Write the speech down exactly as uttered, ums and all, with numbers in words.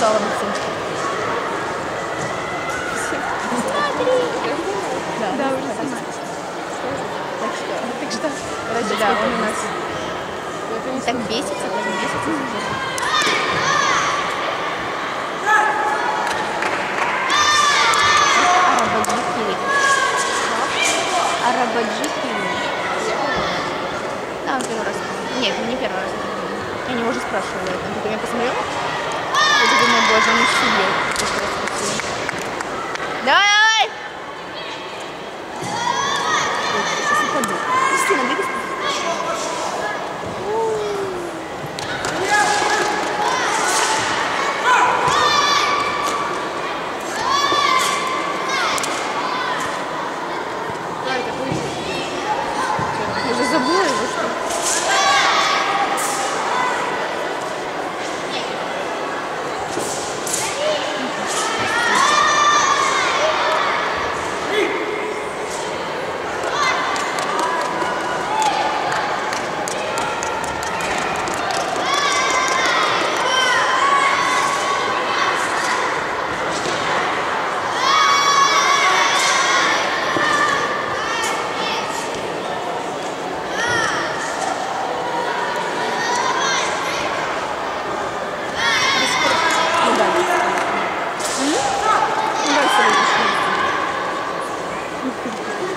жаловаться. Смотри! Да, Да, уже сама. Так что, Так что, ради да, да, он у у нас нас так бесится, так бесится. Арабаджики. Арабаджики. Да, он первый раз. Нет, не первый раз. Я не уже спрашивала это. Он меня посмотрел. Я думаю, боже, он сидел. Давай, давай! Сейчас упаду. Кристина, беги. Я уже забыла его, что ли? Ну, да,